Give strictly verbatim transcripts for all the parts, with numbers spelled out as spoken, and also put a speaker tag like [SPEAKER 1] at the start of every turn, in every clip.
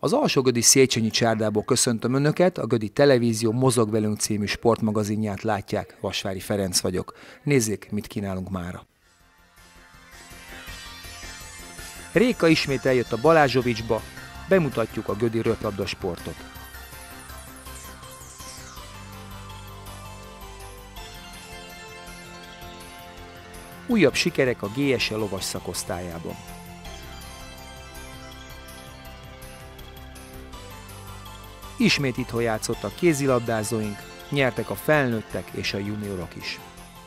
[SPEAKER 1] Az Alsógödi Széchenyi csárdából köszöntöm Önöket, a Gödi Televízió Mozog velünk című sportmagazinját látják, Vasvári Ferenc vagyok. Nézzék, mit kínálunk mára. Réka ismét eljött a Balázsovicsba, bemutatjuk a gödi röplabda sportot. Újabb sikerek a gé es e lovas szakosztályában. Ismét itthon játszottak kézilabdázóink, nyertek a felnőttek és a juniorok is.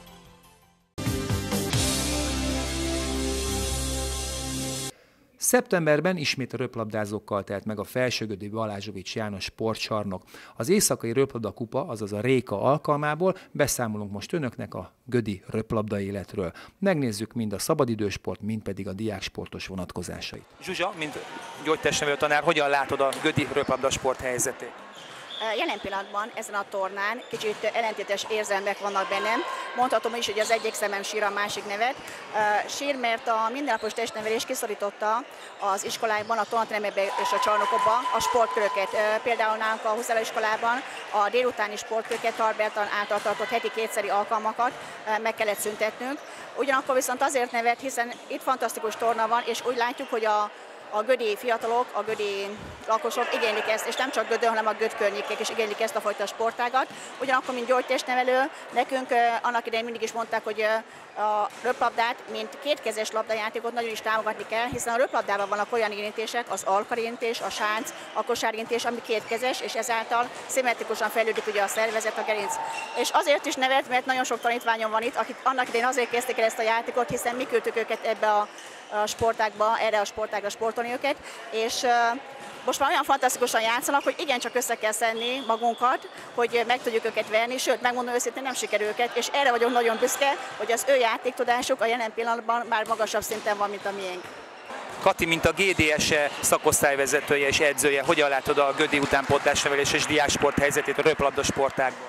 [SPEAKER 1] Szeptemberben ismét a röplabdázókkal telt meg a Felsőgödi Balázsovics János sportcsarnok. Az éjszakai röplabda kupa, azaz a Réka alkalmából beszámolunk most Önöknek a gödi röplabda életről. Megnézzük mind a szabadidősport, mind pedig a diáksportos vonatkozásait.
[SPEAKER 2] Zsuzsa, mint gyógytestnevelő tanár, hogyan látod a gödi röplabda sport helyzetét?
[SPEAKER 3] Jelen pillanatban ezen a tornán kicsit ellentétes érzelmek vannak bennem. Mondhatom is, hogy az egyik szemem sír, a másik nevet. Sír, mert a mindennapos testnevelés kiszorította az iskolákban, a tornateremekben és a csarnokokban a sportköröket. Például nálunk a Huszala iskolában a délutáni sportköröket Tarbertan által tartott heti kétszeri alkalmakat meg kellett szüntetnünk. Ugyanakkor viszont azért nevet, hiszen itt fantasztikus torna van, és úgy látjuk, hogy a A gödi fiatalok, a gödi lakosok igénylik ezt, és nem csak Gödön, hanem a Göd környékek is igénylik ezt a fajta sportágat. Ugyanakkor, mint gyógytestnevelő, nekünk annak idején mindig is mondták, hogy a röplabdát, mint kétkezes labdajátékot nagyon is támogatni kell, hiszen a röplabdában vannak olyan érintések, az alkarintés, a sánc, a kosárintés, ami kétkezes, és ezáltal szimmetrikusan fejlődik ugye a szervezet, a gerinc. És azért is nevet, mert nagyon sok tanítványom van itt, akik annak idején azért kezdték el ezt a játékot, hiszen mi küldtük őket ebbe a a sportákba, erre a sportágra sportolni őket, és uh, most már olyan fantasztikusan játszanak, hogy igencsak össze kell szedni magunkat, hogy meg tudjuk őket verni, sőt, megmondom őszintén, nem sikerül őket, és erre vagyok nagyon büszke, hogy az ő játéktudásuk a jelen pillanatban már magasabb szinten van, mint a miénk.
[SPEAKER 2] Kati, mint a gé dé es e szakosztályvezetője és edzője, hogyan látod a gödi utánpótlásnevelés és diáksport helyzetét a röplabda sportágban?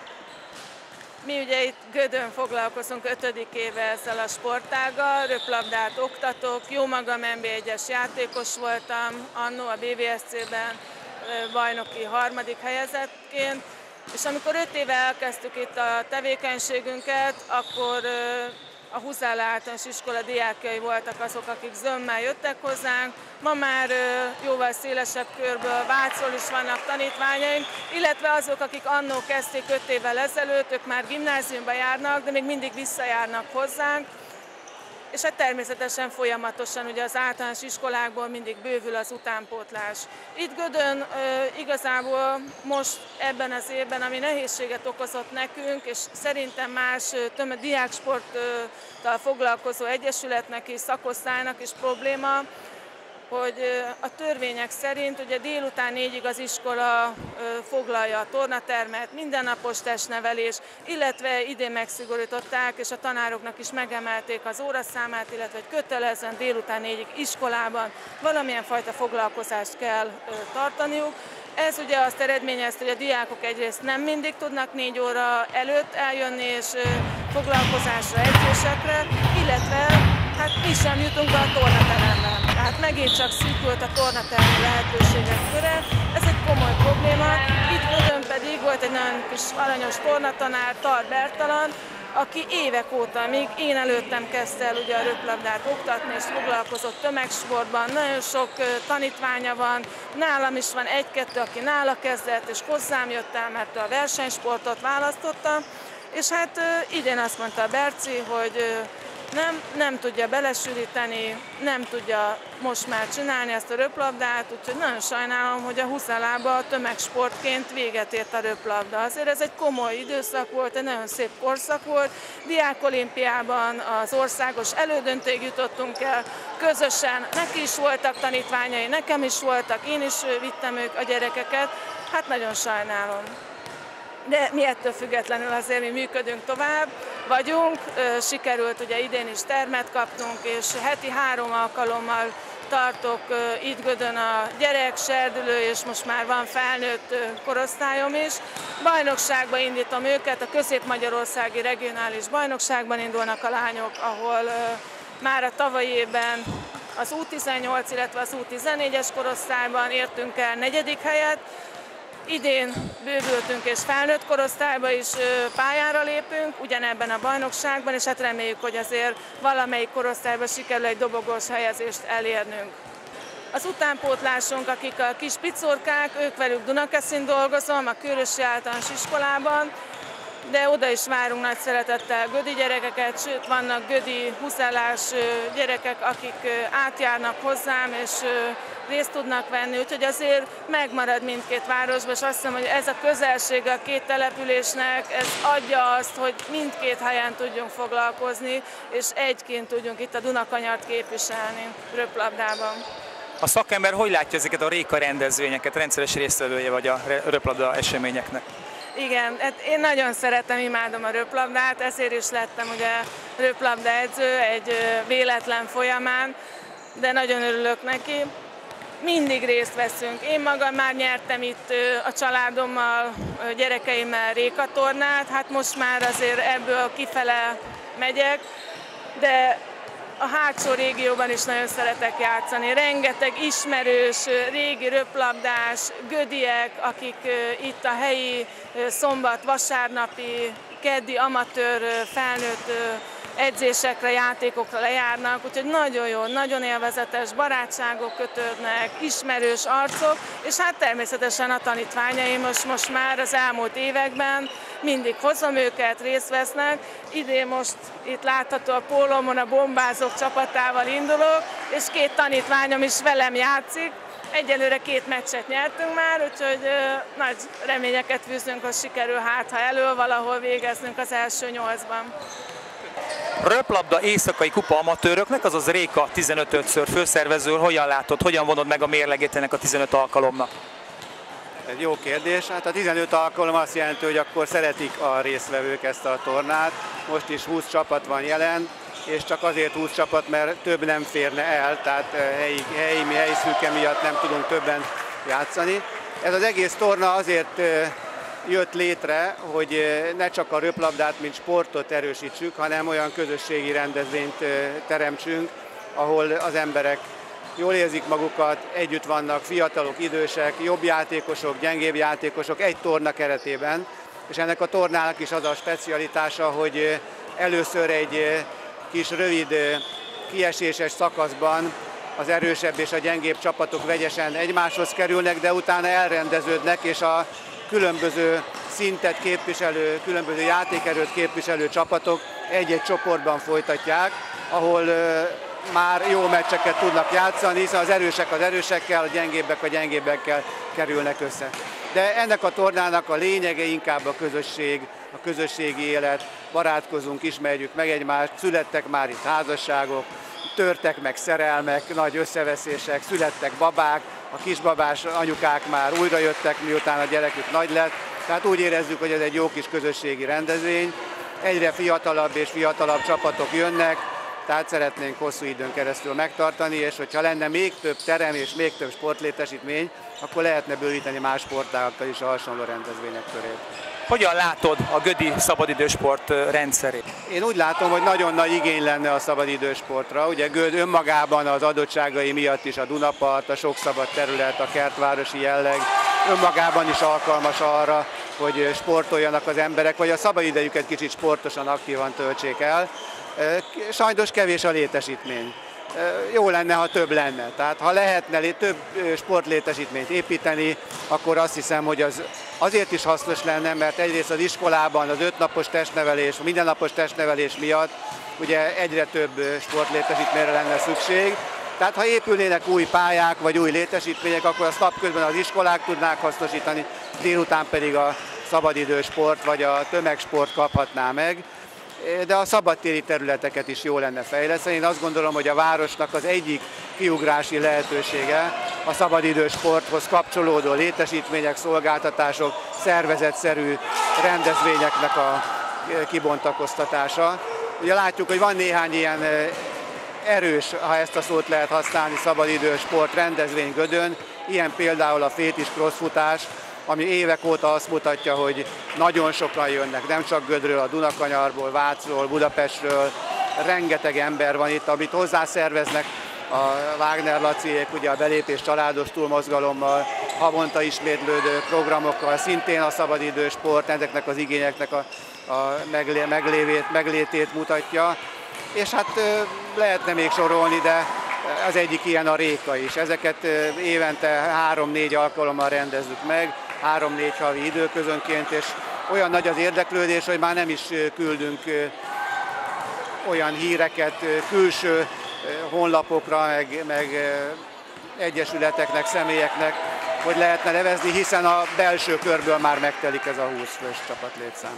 [SPEAKER 4] Mi ugye itt Gödön foglalkozunk ötödik éve ezzel a sportággal, röplabdát oktatok, jó magam en bé egyes játékos voltam, annó a bé vé es cé-ben bajnoki harmadik helyezettként, és amikor öt éve elkezdtük itt a tevékenységünket, akkor a Huszala általános iskola diákjai voltak azok, akik zömmel jöttek hozzánk. Ma már jóval szélesebb körből Vácról is vannak tanítványaink, illetve azok, akik annó kezdték öt évvel ezelőtt, ők már gimnáziumba járnak, de még mindig visszajárnak hozzánk. És hát természetesen folyamatosan ugye az általános iskolákból mindig bővül az utánpótlás. Itt Gödön e, igazából most ebben az évben, ami nehézséget okozott nekünk, és szerintem más tömeg diáksporttal foglalkozó egyesületnek és szakosztálynak is probléma, hogy a törvények szerint ugye délután négyig az iskola foglalja a tornatermet, mindennapos testnevelés, illetve idén megszigorították, és a tanároknak is megemelték az óraszámát, illetve hogy kötelezően délután négyig iskolában valamilyen fajta foglalkozást kell tartaniuk. Ez ugye azt eredményezte, hogy a diákok egyrészt nem mindig tudnak négy óra előtt eljönni és foglalkozásra, edzésekre, illetve hát mi sem jutunk be a tornateremben. Tehát megint csak szűkült a tornatermi lehetőségek köre, ez egy komoly probléma. Itt Gödön pedig volt egy nagyon kis aranyos tornatanár, Tar Bertalan, aki évek óta, még én előttem kezdte el ugye a röplabdát oktatni, és foglalkozott tömegsportban, nagyon sok tanítványa van, nálam is van egy-kettő, aki nála kezdett, és hozzám jött el, mert a versenysportot választotta, és hát idén azt mondta a Berci, hogy Nem, nem tudja belesűríteni, nem tudja most már csinálni ezt a röplabdát, úgyhogy nagyon sajnálom, hogy a Huszalában tömegsportként véget ért a röplabda. Azért ez egy komoly időszak volt, egy nagyon szép korszak volt. Diákolimpiában az országos elődöntőig jutottunk el, közösen, neki is voltak tanítványai, nekem is voltak, én is vittem ők a gyerekeket, hát nagyon sajnálom. De mi ettől függetlenül azért mi működünk tovább, vagyunk, sikerült ugye idén is termet kaptunk, és heti három alkalommal tartok itt Gödön a gyerek, serdülő, és most már van felnőtt korosztályom is. Bajnokságba indítom őket, a közép-magyarországi regionális bajnokságban indulnak a lányok, ahol már a tavalyi évben Az U tizennyolc, illetve az U tizennégyes korosztályban értünk el negyedik helyet. Idén bővültünk és felnőtt korosztályba is pályára lépünk, ugyanebben a bajnokságban, és hát reméljük, hogy azért valamelyik korosztályban sikerül egy dobogós helyezést elérnünk. Az utánpótlásunk, akik a kis picurkák, ők velük Dunakeszin dolgozom, a Kőrösi Általános Iskolában, de oda is várunk nagy szeretettel gödi gyerekeket, sőt vannak gödi húszellás gyerekek, akik átjárnak hozzám, és részt tudnak venni, úgyhogy azért megmarad mindkét városban, és azt hiszem, hogy ez a közelség a két településnek, ez adja azt, hogy mindkét helyen tudjunk foglalkozni, és egyként tudjunk itt a Dunakanyart képviselni röplabdában.
[SPEAKER 2] A szakember hogy látja ezeket a réka rendezvényeket, rendszeres résztvevője vagy a röplabda eseményeknek?
[SPEAKER 4] Igen, hát én nagyon szeretem, imádom a röplabdát, ezért is lettem ugye röplabda edző egy véletlen folyamán, de nagyon örülök neki. Mindig részt veszünk. Én magam már nyertem itt a családommal, a gyerekeimmel rékatornát, hát most már azért ebből kifele megyek, de a hátsó régióban is nagyon szeretek játszani. Rengeteg ismerős, régi röplabdás, gödiek, akik itt a helyi szombat, vasárnapi, keddi, amatőr, felnőtt edzésekre, játékokra lejárnak, úgyhogy nagyon jó, nagyon élvezetes, barátságok kötődnek, ismerős arcok, és hát természetesen a tanítványaim most, most már az elmúlt években mindig hozom őket, részt vesznek. Idén most itt látható a pólómon a bombázók csapatával indulok, és két tanítványom is velem játszik. Egyelőre két meccset nyertünk már, úgyhogy ö, nagy reményeket fűzünk, hogy sikerül hát, ha elő valahol végeznünk az első nyolcban.
[SPEAKER 2] Röplabda éjszakai kupa amatőröknek, azaz Réka tizenötödször főszervező, hogyan látod, hogyan vonod meg a mérlegét ennek a tizenöt alkalomnak?
[SPEAKER 5] Ez jó kérdés. Hát a tizenöt alkalom azt jelenti, hogy akkor szeretik a résztvevők ezt a tornát. Most is húsz csapat van jelen, és csak azért húsz csapat, mert több nem férne el, tehát helyi, helyi, helyi szűke miatt nem tudunk többen játszani. Ez az egész torna azért jött létre, hogy ne csak a röplabdát, mint sportot erősítsük, hanem olyan közösségi rendezvényt teremtsünk, ahol az emberek jól érzik magukat, együtt vannak fiatalok, idősek, jobb játékosok, gyengébb játékosok egy torna keretében, és ennek a tornának is az a specialitása, hogy először egy kis rövid kieséses szakaszban az erősebb és a gyengébb csapatok vegyesen egymáshoz kerülnek, de utána elrendeződnek, és a különböző szintet képviselő, különböző játékerőt képviselő csapatok egy-egy csoportban folytatják, ahol már jó meccseket tudnak játszani, hiszen az erősek az erősekkel, a gyengébbek a gyengébbekkel kerülnek össze. De ennek a tornának a lényege inkább a közösség, a közösségi élet, barátkozunk, ismerjük meg egymást, születtek már itt házasságok, törtek meg szerelmek, nagy összeveszések, születtek babák, a kisbabás anyukák már újra jöttek, miután a gyerekük nagy lett, tehát úgy érezzük, hogy ez egy jó kis közösségi rendezvény, egyre fiatalabb és fiatalabb csapatok jönnek, tehát szeretnénk hosszú időn keresztül megtartani, és hogyha lenne még több terem és még több sportlétesítmény, akkor lehetne bővíteni más sportágakkal is a hasonló rendezvények körét.
[SPEAKER 2] Hogyan látod a gödi szabadidősport rendszerét?
[SPEAKER 5] Én úgy látom, hogy nagyon nagy igény lenne a szabadidősportra. Ugye Göd önmagában az adottságai miatt is a Dunapart, a sok szabad terület, a kertvárosi jelleg önmagában is alkalmas arra, hogy sportoljanak az emberek, vagy a szabadidejüket kicsit sportosan, aktívan töltsék el. Sajnos kevés a létesítmény. Jó lenne, ha több lenne. Tehát ha lehetne több sportlétesítményt építeni, akkor azt hiszem, hogy az azért is hasznos lenne, mert egyrészt az iskolában az ötnapos testnevelés, a mindennapos testnevelés miatt ugye egyre több sportlétesítményre lenne szükség. Tehát ha épülnének új pályák vagy új létesítmények, akkor azt napközben az iskolák tudnák hasznosítani, délután pedig a szabadidősport vagy a tömegsport kaphatná meg. De a szabadtéri területeket is jó lenne fejleszteni. Én azt gondolom, hogy a városnak az egyik kiugrási lehetősége a szabadidősporthoz kapcsolódó létesítmények, szolgáltatások, szervezetszerű rendezvényeknek a kibontakoztatása. Ugye látjuk, hogy van néhány ilyen erős, ha ezt a szót lehet használni, szabadidősport rendezvény Gödön, ilyen például a Fétis crossfutás, ami évek óta azt mutatja, hogy nagyon sokan jönnek, nem csak Gödről, a Dunakanyarból, Vácról, Budapestről, rengeteg ember van itt, amit hozzászerveznek a Wagner Laciék ugye a belépés családos túlmozgalommal, havonta ismétlődő programokkal, szintén a szabadidős sport ezeknek az igényeknek a, a meglé, meglévét, meglétét mutatja. És hát lehetne még sorolni, de az egyik ilyen a Réka is. Ezeket évente három-négy alkalommal rendezzük meg, három-négy havi időközönként, és olyan nagy az érdeklődés, hogy már nem is küldünk olyan híreket külső honlapokra, meg, meg egyesületeknek, személyeknek, hogy lehetne nevezni, hiszen a belső körből már megtelik ez a húsz fős csapatlétszám.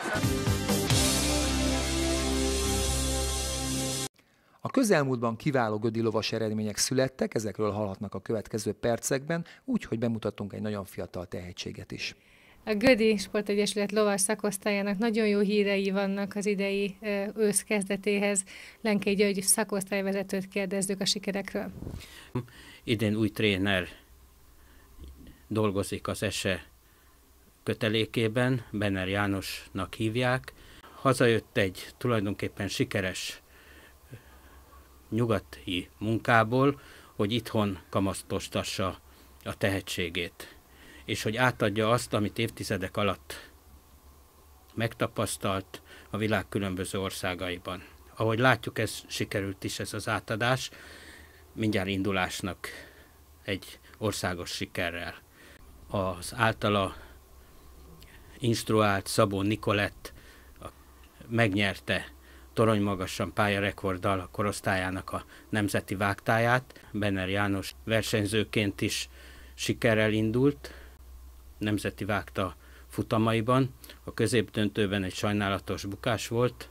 [SPEAKER 1] A közelmúltban kiváló gödi lovas eredmények születtek, ezekről hallhatnak a következő percekben, úgyhogy bemutatunk egy nagyon fiatal tehetséget is.
[SPEAKER 6] A Gödi Sportegyesület lovas szakosztályának nagyon jó hírei vannak az idei ősz kezdetéhez. Lenkei György szakosztályvezetőt kérdezzük a sikerekről.
[SPEAKER 7] Idén új tréner dolgozik az ESE kötelékében, Benner Jánosnak hívják. Hazajött egy tulajdonképpen sikeres nyugati munkából, hogy itthon kamasztostassa a tehetségét, és hogy átadja azt, amit évtizedek alatt megtapasztalt a világ különböző országaiban. Ahogy látjuk, ez sikerült is ez az átadás, mindjárt indulásnak egy országos sikerrel. Az általa instruált Szabó Nikolett megnyerte toronymagasan pályarekorddal a korosztályának a nemzeti vágtáját. Benner János versenyzőként is sikerrel indult nemzeti vágta futamaiban. A középdöntőben egy sajnálatos bukás volt,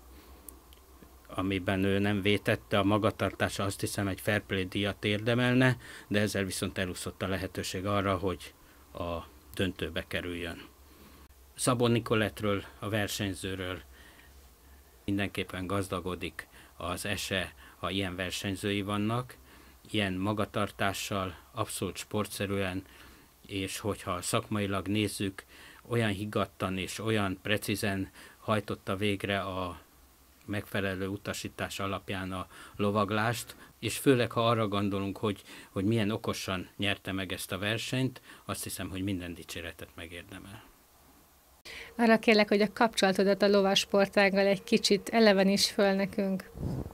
[SPEAKER 7] amiben ő nem vétette, a magatartása, azt hiszem egy fair play díjat érdemelne, de ezzel viszont elúszott a lehetőség arra, hogy a döntőbe kerüljön. Szabó Nikolettről, a versenyzőről mindenképpen gazdagodik az ESE, ha ilyen versenyzői vannak, ilyen magatartással, abszolút sportszerűen, és hogyha szakmailag nézzük, olyan higgadtan és olyan precízen hajtotta végre a megfelelő utasítás alapján a lovaglást, és főleg, ha arra gondolunk, hogy, hogy milyen okosan nyerte meg ezt a versenyt, azt hiszem, hogy minden dicséretet megérdemel.
[SPEAKER 6] Arra kérlek, hogy a kapcsolatodat a lovassportággal egy kicsit eleveníts föl nekünk.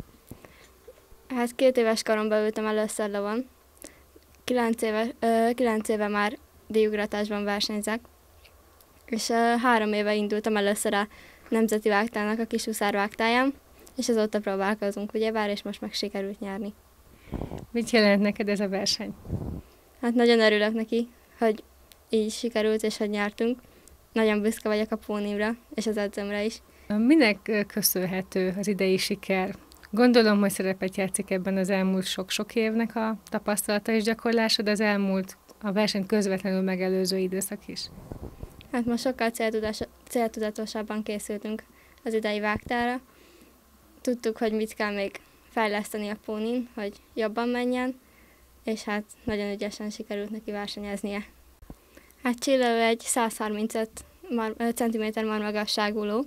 [SPEAKER 8] Hát két éves koromban ültem először lovon. Kilenc éve, ö, kilenc éve már díjugratásban versenyzek, és ö, három éve indultam először a nemzeti vágtának a kishuszár vágtáján, és azóta próbálkozunk, ugyebár, és most meg sikerült nyerni.
[SPEAKER 6] Mit jelent neked ez a verseny?
[SPEAKER 8] Hát nagyon örülök neki, hogy így sikerült, és hogy nyertünk. Nagyon büszke vagyok a pónimra, és az edzőmre is.
[SPEAKER 6] Minek köszönhető az idei siker? Gondolom, hogy szerepet játszik ebben az elmúlt sok-sok évnek a tapasztalata és gyakorlása, de az elmúlt a versenyt közvetlenül megelőző időszak is.
[SPEAKER 8] Hát most sokkal céltudatosabban készültünk az idei vágtára. Tudtuk, hogy mit kell még fejleszteni a pónin, hogy jobban menjen, és hát nagyon ügyesen sikerült neki versenyeznie. Hát Csilla egy száz harmincöt centiméter marmagasságú ló,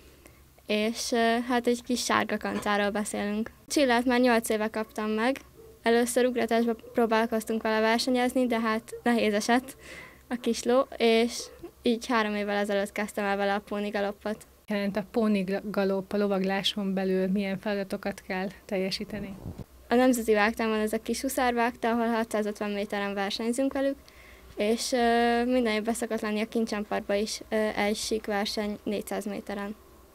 [SPEAKER 8] és hát egy kis sárga kancáról beszélünk. Csillát már nyolc éve kaptam meg. Először ugratásba próbálkoztunk vele versenyezni, de hát nehéz esett a kis ló, és így három évvel ezelőtt kezdtem el vele a póni galoppot.
[SPEAKER 6] Jelent a póni galopp a lovagláson belül milyen feladatokat kell teljesíteni?
[SPEAKER 8] A nemzeti vágtán van ez a kis huszárvágta, ahol hatszázötven méteren versenyzünk velük, és uh, minden évben szokott lenni a Kincsenparkban is uh, egy sík verseny négyszáz méteren.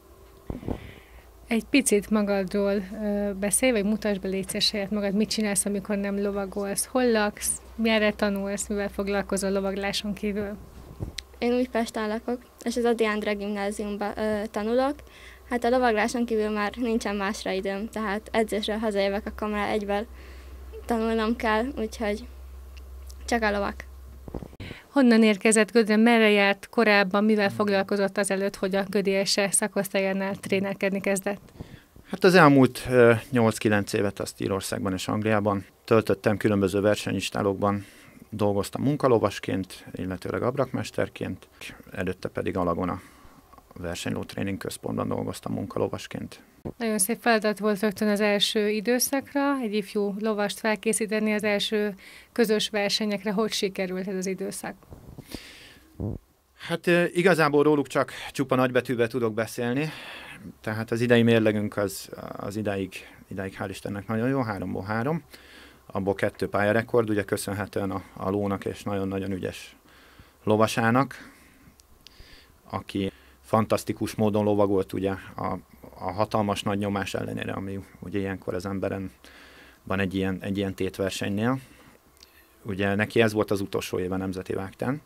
[SPEAKER 6] Egy picit magadról uh, beszélj, vagy mutasd be légy saját magad, mit csinálsz, amikor nem lovagolsz, hol laksz, merre tanulsz, mivel foglalkozol lovagláson kívül?
[SPEAKER 8] Én Újpesten lakok, és az Ady Endre gimnáziumban uh, tanulok. Hát a lovagláson kívül már nincsen másra időm, tehát edzésről hazajövök, akkor már egyben tanulnom kell, úgyhogy csak a lovak.
[SPEAKER 6] Honnan érkezett Gödre, merre járt korábban, mivel foglalkozott azelőtt, hogy a Gödi ESE szakosztályánál trénerkedni kezdett?
[SPEAKER 9] Hát az elmúlt nyolc-kilenc évet azt Írországban és Angliában töltöttem, különböző versenyistálokban dolgoztam munkalovasként, illetőleg abrakmesterként, előtte pedig Alagon a versenyló tréning központban dolgoztam munkalovasként.
[SPEAKER 6] Nagyon szép feladat volt rögtön az első időszakra, egy ifjú lovast felkészíteni az első közös versenyekre. Hogy sikerült ez az időszak?
[SPEAKER 9] Hát igazából róluk csak csupa nagybetűvel tudok beszélni, tehát az idei mérlegünk az, az idáig, idáig hál' Istennek nagyon jó, háromból három, abból kettő pályarekord, ugye köszönhetően a, a lónak és nagyon-nagyon ügyes lovasának, aki fantasztikus módon lovagolt ugye a, a hatalmas nagy nyomás ellenére, ami ugye ilyenkor az emberen van egy ilyen, egy ilyen tétversenynél. Ugye neki ez volt az utolsó éve nemzeti vágtán,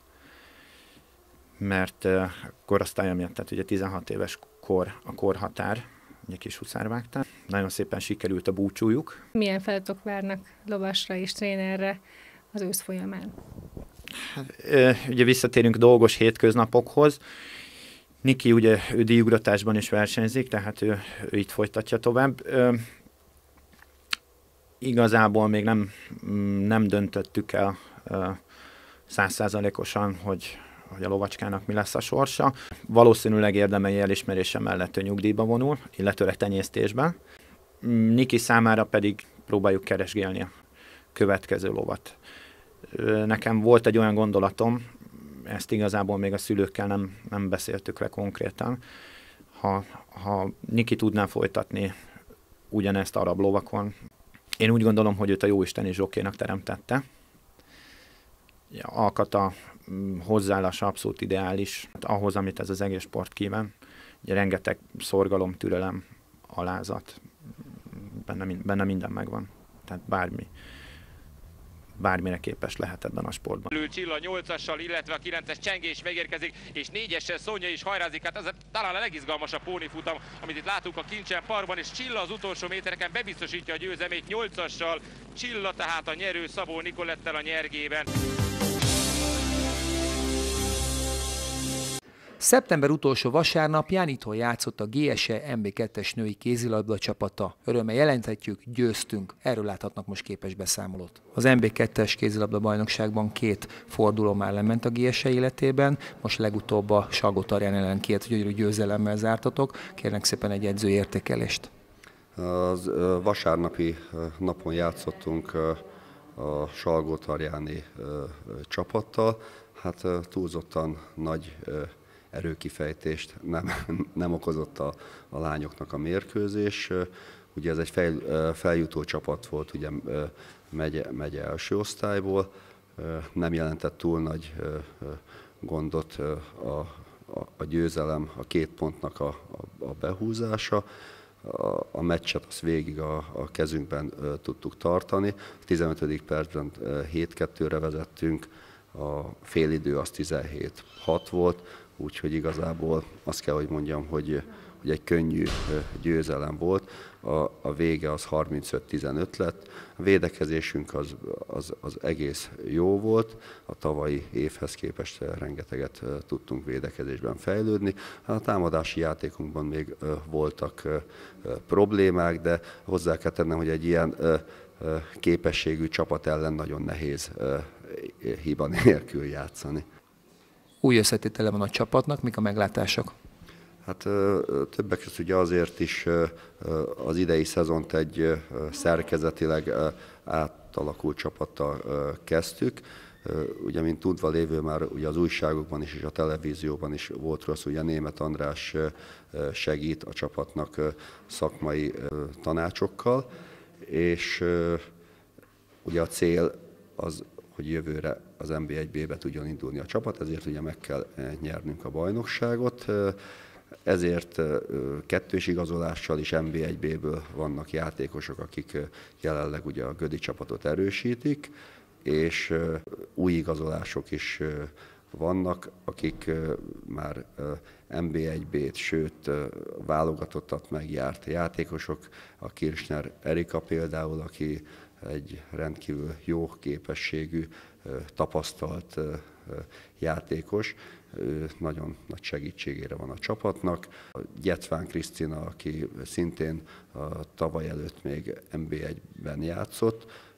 [SPEAKER 9] mert uh, korosztálya miatt, tehát ugye tizenhat éves kor a korhatár, ugye kis huszárvágtán. Nagyon szépen sikerült a búcsújuk.
[SPEAKER 6] Milyen feladatok várnak lovasra és trénerre az ősz folyamán?
[SPEAKER 9] Hát, uh, ugye visszatérünk dolgos hétköznapokhoz. Niki ugye ő díjugratásban is versenyzik, tehát ő, ő itt folytatja tovább. Uh, igazából még nem, nem döntöttük el száz százalékosan, hogy hogy a lovacskának mi lesz a sorsa. Valószínűleg érdemei elismerése mellett ő nyugdíjba vonul, illetőleg tenyésztésben. Niki számára pedig próbáljuk keresgélni a következő lovat. Nekem volt egy olyan gondolatom, ezt igazából még a szülőkkel nem, nem beszéltük le konkrétan, ha, ha Niki tudná folytatni ugyanezt arab lovakon. Én úgy gondolom, hogy őt a jóisteni zsokénak teremtette. Alkata, hozzáállása abszolút ideális ahhoz, amit ez az egész sport kíván. Ugye rengeteg szorgalom, türelem, alázat, benne, benne minden megvan. Tehát bármi, bármire képes lehet ebben a sportban.
[SPEAKER 10] Lő Csilla nyolcassal, illetve a kilences Csengés megérkezik, és négyessel Szonya is hajrázik. Hát ez talán a legizgalmasabb pónifutam, amit itt látunk a Kincsen Parkban, és Csilla az utolsó métereken bebiztosítja a győzelmét nyolcassal. Csilla tehát a nyerő Szabó Nikolettel a nyergében.
[SPEAKER 1] Szeptember utolsó vasárnapján itthon játszott a gé es e em bé kettes női kézilabda csapata. Örömmel jelenthetjük, győztünk. Erről láthatnak most képes beszámolót. Az em bé kettes kézilabda bajnokságban két forduló már lement a gé es e életében. Most legutóbb a Salgótarján ellen két gyönyörű győzelemmel zártatok. Kérnek szépen egy edző értékelést.
[SPEAKER 11] Az vasárnapi napon játszottunk a Salgótarjáni csapattal. Hát túlzottan nagy erőkifejtést nem, nem okozott a, a lányoknak a mérkőzés. Ugye ez egy fejl, feljutó csapat volt, ugye megye, megye első osztályból. Nem jelentett túl nagy gondot a, a, a győzelem, a két pontnak a, a, a behúzása. A, a meccset azt végig a, a kezünkben tudtuk tartani. A tizenötödik percben hét kettőre vezettünk, a félidő az tizenhét hat volt, úgyhogy igazából azt kell, hogy mondjam, hogy, hogy egy könnyű győzelem volt. A, a vége az harmincöt tizenöt lett. A védekezésünk az, az, az egész jó volt. A tavalyi évhez képest rengeteget tudtunk védekezésben fejlődni. A támadási játékunkban még voltak problémák, de hozzá kell tennem, hogy egy ilyen képességű csapat ellen nagyon nehéz hiba nélkül játszani.
[SPEAKER 1] Új összetétele van a csapatnak, mik a meglátások?
[SPEAKER 11] Hát többek között ugye azért is az idei szezont egy szerkezetileg átalakult csapattal kezdtük. Ugye, mint tudva lévő, már ugye az újságokban is és a televízióban is volt rossz, ugye Németh András segít a csapatnak szakmai tanácsokkal, és ugye a cél az, hogy jövőre az en bé egy bé-be tudjon indulni a csapat, ezért ugye meg kell nyernünk a bajnokságot. Ezért kettős igazolással is en bé egy bé-ből vannak játékosok, akik jelenleg ugye a Gödi csapatot erősítik, és új igazolások is vannak, akik már en bé egy bé-t, sőt válogatottat megjárt játékosok, a Kirchner Erika például, aki egy rendkívül jó képességű, tapasztalt játékos, nagyon nagy segítségére van a csapatnak. A Gyetván Krisztina, aki szintén a tavaly előtt még en bé egy-ben játszott,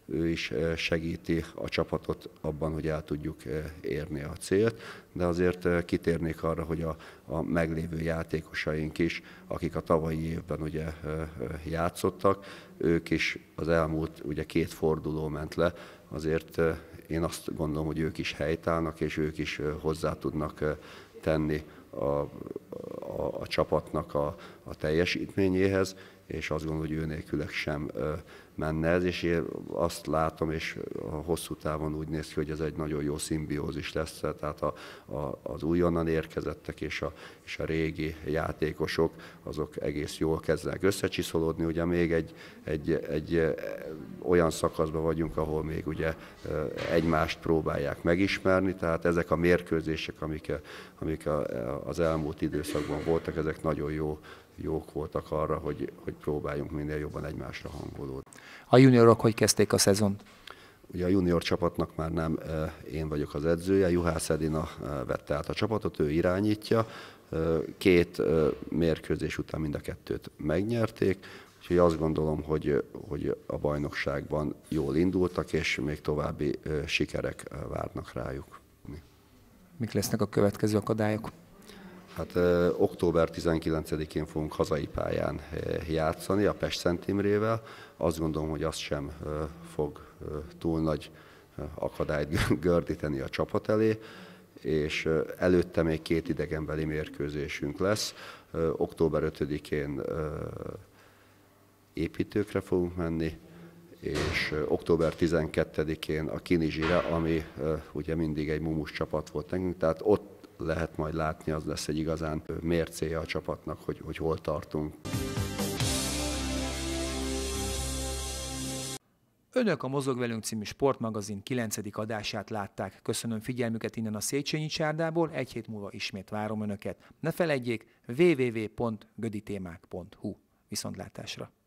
[SPEAKER 11] ő is segíti a csapatot abban, hogy el tudjuk érni a célt, de azért kitérnék arra, hogy a, a meglévő játékosaink is, akik a tavalyi évben ugye játszottak, ők is az elmúlt ugye két forduló ment le, azért én azt gondolom, hogy ők is helytállnak, és ők is hozzá tudnak tenni a, a, a csapatnak a, a teljesítményéhez, és azt gondolom, hogy ő nélkülek sem menne ez, és én azt látom, és a hosszú távon úgy néz ki, hogy ez egy nagyon jó szimbiózis lesz, tehát a, a, az újonnan érkezettek és a, és a régi játékosok, azok egész jól kezdenek összecsiszolódni, ugye még egy, egy, egy olyan szakaszban vagyunk, ahol még ugye egymást próbálják megismerni, tehát ezek a mérkőzések, amik, amik az elmúlt időszakban voltak, ezek nagyon jó jók voltak arra, hogy, hogy próbáljunk minél jobban egymásra hangolódni.
[SPEAKER 1] A juniorok hogy kezdték a szezont?
[SPEAKER 11] Ugye a junior csapatnak már nem én vagyok az edzője, Juhász Edina vette át a csapatot, ő irányítja. Két mérkőzés után mind a kettőt megnyerték, úgyhogy azt gondolom, hogy, hogy a bajnokságban jól indultak, és még további sikerek várnak rájuk.
[SPEAKER 1] Mik lesznek a következő akadályok?
[SPEAKER 11] Hát ö, október tizenkilencedikén fogunk hazai pályán játszani a Pest Szent Imrével. Azt gondolom, hogy az sem ö, fog ö, túl nagy ö, akadályt gördíteni a csapat elé, és ö, előtte még két idegenbeli mérkőzésünk lesz. Ö, október ötödikén ö, építőkre fogunk menni, és ö, október tizenkettedikén a Kinizsire, ami ö, ugye mindig egy mumus csapat volt nekünk, tehát ott lehet majd látni, az lesz egy igazán mércéje a csapatnak, hogy, hogy hol tartunk.
[SPEAKER 1] Önök a Mozog velünk című sportmagazin kilencedik adását látták. Köszönöm figyelmüket innen a Széchenyi csárdából, egy hét múlva ismét várom Önöket. Ne feledjék, w w w pont göditémák pont hu. Viszontlátásra!